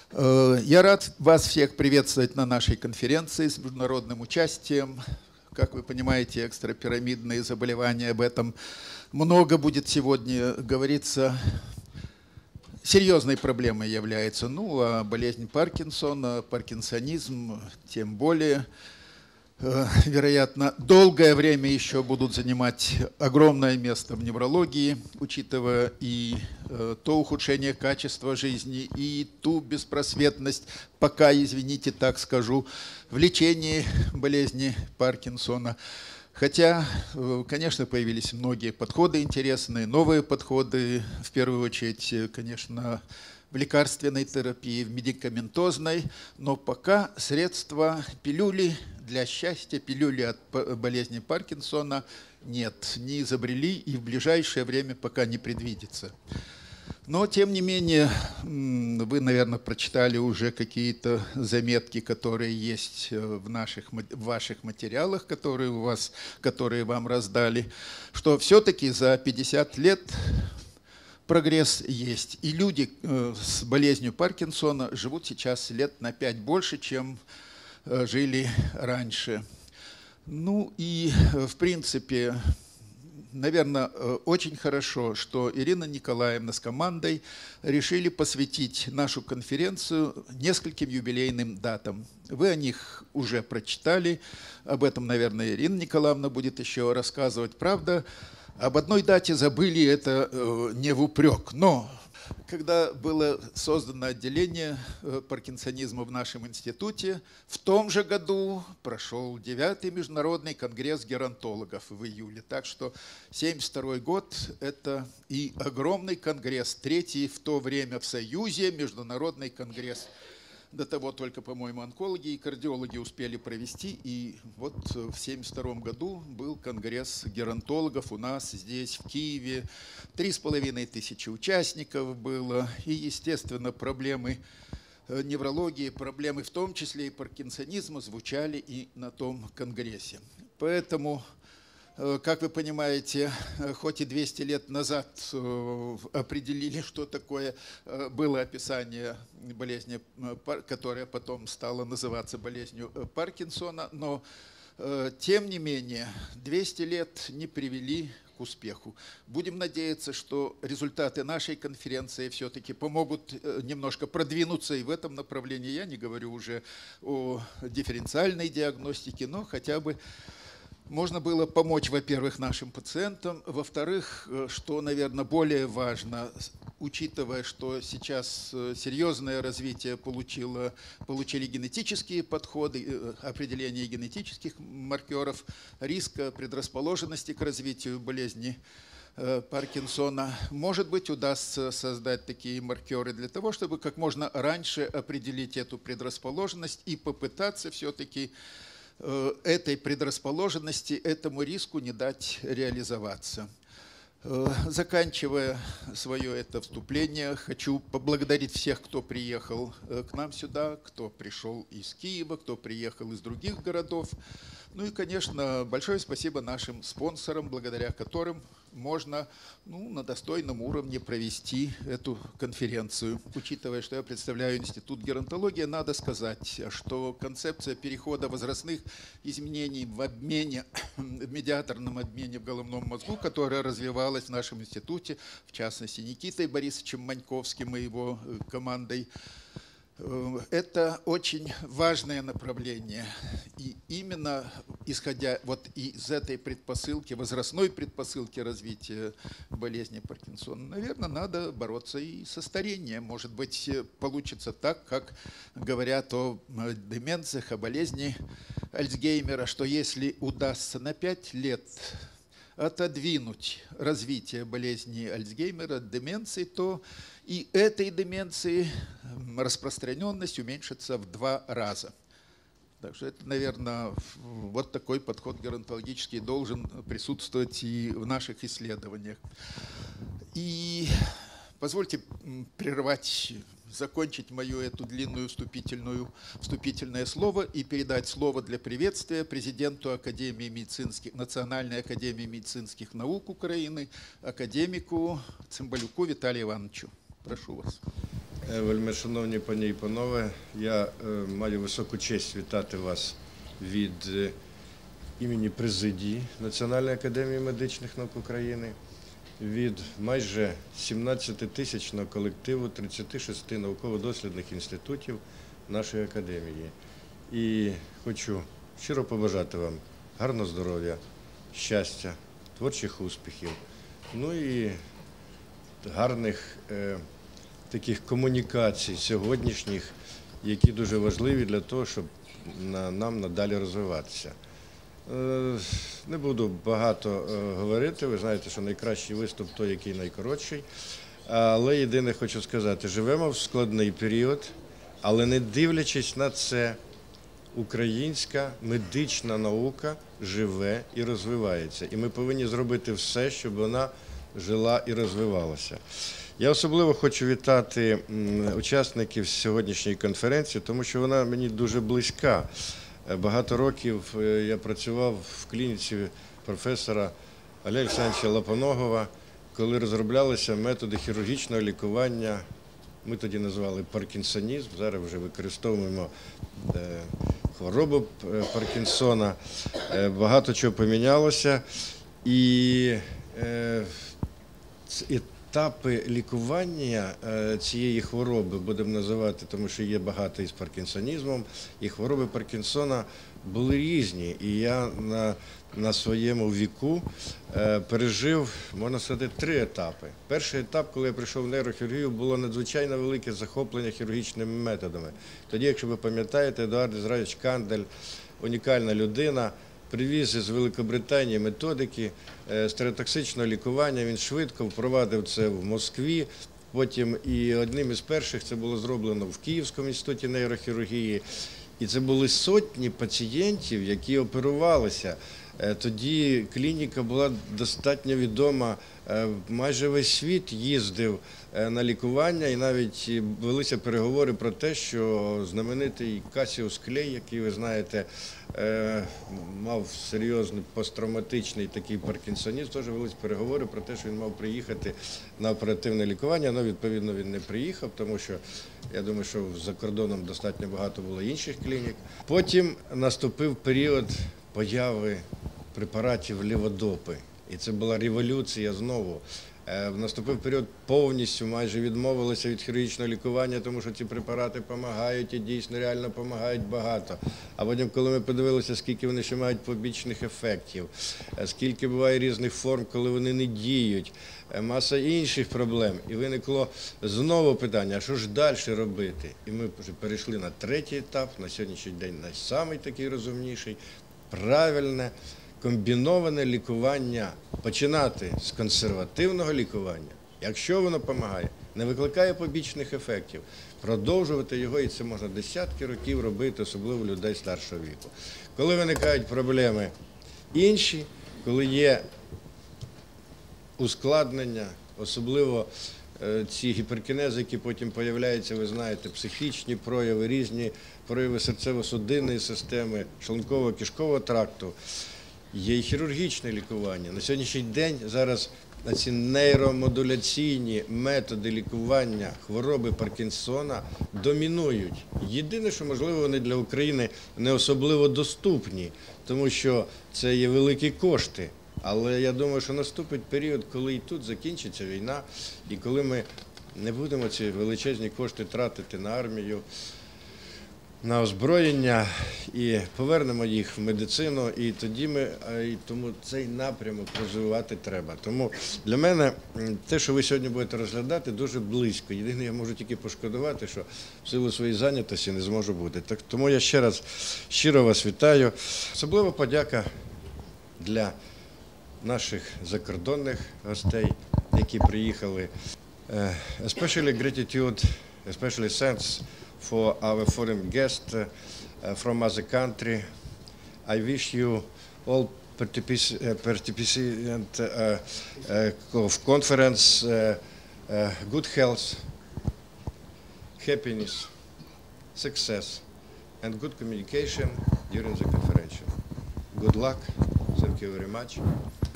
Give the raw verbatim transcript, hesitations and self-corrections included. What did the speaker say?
Я рад вас всех приветствовать на нашей конференции с международным участием. Как вы понимаете, экстрапирамидные заболевания, об этом много будет сегодня говориться. Серьезной проблемой является, ну, а болезнь Паркинсона, паркинсонизм, тем более. Вероятно, долгое время еще будут занимать огромное место в неврологии, учитывая и то ухудшение качества жизни, и ту беспросветность, пока, извините, так скажу, в лечении болезни Паркинсона. Хотя, конечно, появились многие подходы интересные, новые подходы, в первую очередь, конечно, в лекарственной терапии, в медикаментозной, но пока средства пилюли для счастья, пилюли от болезни Паркинсона нет, не изобрели и в ближайшее время пока не предвидится. Но, тем не менее, вы, наверное, прочитали уже какие-то заметки, которые есть в, наших, в ваших материалах, которые, у вас, которые вам раздали, что все-таки за пятьдесят лет прогресс есть. И люди с болезнью Паркинсона живут сейчас лет на пять больше, чем жили раньше. Ну и, в принципе, наверное, очень хорошо, что Ирина Николаевна с командой решили посвятить нашу конференцию нескольким юбилейным датам. Вы о них уже прочитали, об этом, наверное, Ирина Николаевна будет еще рассказывать. Правда, об одной дате забыли, это не в упрек, но когда было создано отделение паркинсонизма в нашем институте, в том же году прошел девятый международный конгресс геронтологов в июле. Так что семьдесят второй год – это и огромный конгресс, третий в то время в Союзе международный конгресс. До того только, по-моему, онкологи и кардиологи успели провести. И вот в семьдесят втором году был конгресс геронтологов у нас здесь, в Киеве. Три с половиной тысячи участников было. И, естественно, проблемы неврологии, проблемы в том числе и паркинсонизма звучали и на том конгрессе. Поэтому, как вы понимаете, хоть и двести лет назад определили, что такое было описание болезни, которая потом стала называться болезнью Паркинсона, но тем не менее двести лет не привели к успеху. Будем надеяться, что результаты нашей конференции все-таки помогут немножко продвинуться и в этом направлении. Я не говорю уже о дифференциальной диагностике, но хотя бы можно было помочь, во-первых, нашим пациентам, во-вторых, что, наверное, более важно, учитывая, что сейчас серьезное развитие получило, получили генетические подходы, определение генетических маркеров риска, предрасположенности к развитию болезни Паркинсона. Может быть, удастся создать такие маркеры для того, чтобы как можно раньше определить эту предрасположенность и попытаться все-таки этой предрасположенности, этому риску не дать реализоваться. Заканчивая свое это вступление, хочу поблагодарить всех, кто приехал к нам сюда, кто пришел из Киева, кто приехал из других городов. Ну и, конечно, большое спасибо нашим спонсорам, благодаря которым можно, ну, на достойном уровне провести эту конференцию. Учитывая, что я представляю Институт геронтологии, надо сказать, что концепция перехода возрастных изменений в обмене, в медиаторном обмене в головном мозгу, которая развивалась в нашем институте, в частности, Никитой Борисовичем Маньковским и его командой, это очень важное направление. И именно исходя вот из этой предпосылки, возрастной предпосылки развития болезни Паркинсона, наверное, надо бороться и со старением. Может быть, получится так, как говорят о деменциях, о болезни Альцгеймера, что если удастся на пять лет отодвинуть развитие болезни Альцгеймера, деменции, то и этой деменции распространенность уменьшится в два раза. Так что это, наверное, вот такой подход геронтологический должен присутствовать и в наших исследованиях. И позвольте прервать, закончить мою эту длинную вступительную, вступительное слово и передать слово для приветствия президенту Академии медицинских, Национальной академии медицинских наук Украины, академику Цымбалюку Виталию Ивановичу. Прошу вас. Вельмишановні пані і панове, я маю високу честь вітати вас від імені президії Національної академії медичних наук України, від майже сімнадцятитисячного колективу тридцяти шести науково-дослідних інститутів нашої академії. І хочу щиро побажати вам гарного здоров'я, щастя, творчих успіхів, ну і гарних е, таких комунікацій сьогоднішніх, які дуже важливі для того, щоб на, нам надалі розвиватися. Е, не буду багато е, говорити, ви знаєте, що найкращий виступ той, який найкоротший, але єдине хочу сказати, живемо в складний період, але не дивлячись на це, українська медична наука живе і розвивається. І ми повинні зробити все, щоб вона жила і розвивалася. Я особливо хочу вітати учасників сьогоднішньої конференції, тому що вона мені дуже близька. Багато років я працював в клініці професора Олега Олександровича Лапоногова, коли розроблялися методи хірургічного лікування. Ми тоді називали паркінсонізм, зараз вже використовуємо хворобу Паркінсона. Багато чого помінялося. І етапи лікування цієї хвороби, будемо називати, тому що є багато із паркінсонізмом, і хвороби Паркінсона були різні. І я на, на своєму віку пережив, можна сказати, три етапи. Перший етап, коли я прийшов в нейрохірургію, було надзвичайно велике захоплення хірургічними методами. Тоді, якщо ви пам'ятаєте, Едуард Ізраїльович Кандель, унікальна людина, привіз із Великобританії методики стереотоксичного лікування, він швидко впровадив це в Москві, потім і одним із перших це було зроблено в Київському інституті нейрохірургії. І це були сотні пацієнтів, які оперувалися. Тоді клініка була достатньо відома, майже весь світ їздив на лікування, і навіть велися переговори про те, що знаменитий Касіус Клей, який, ви знаєте, мав серйозний посттравматичний такий паркінсонізм, теж велися переговори про те, що він мав приїхати на оперативне лікування, але, відповідно, він не приїхав, тому що, я думаю, що за кордоном достатньо багато було інших клінік. Потім наступив період появи препаратів ліводопи. І це була революція знову. Наступив період, повністю майже відмовилися від хірургічного лікування, тому що ці препарати допомагають і дійсно реально допомагають багато. А потім, коли ми подивилися, скільки вони ще мають побічних ефектів, скільки буває різних форм, коли вони не діють, маса інших проблем. І виникло знову питання, а що ж далі робити? І ми вже перейшли на третій етап, на сьогоднішній день найсамий такий розумніший, правильне, комбіноване лікування, починати з консервативного лікування, якщо воно допомагає, не викликає побічних ефектів, продовжувати його, і це можна десятки років робити, особливо людей старшого віку. Коли виникають проблеми інші, коли є ускладнення, особливо ці гіперкінези, які потім з'являються, ви знаєте, психічні прояви, різні прояви серцево-судинної системи, шлунково-кишкового тракту, є і хірургічне лікування. На сьогоднішній день зараз ці нейромодуляційні методи лікування хвороби Паркінсона домінують. Єдине, що, можливо, вони для України не особливо доступні, тому що це є великі кошти. Але я думаю, що наступить період, коли і тут закінчиться війна, і коли ми не будемо ці величезні кошти тратити на армію, на озброєння і повернемо їх в медицину, і тоді ми, і тому цей напрямок розвивати треба. Тому для мене те, що ви сьогодні будете розглядати, дуже близько. Єдине, я можу тільки пошкодувати, що в силу своєї зайнятості не зможу бути. Так, тому я ще раз щиро вас вітаю. Особливо подяка для наших закордонних гостей, які приїхали. Uh, especially gratitude, especially thanks for our foreign guests uh, from other country. I wish you all participants uh, uh, of conference uh, uh, good health, happiness, success, and good communication during the conference. Good luck. Thank you very much.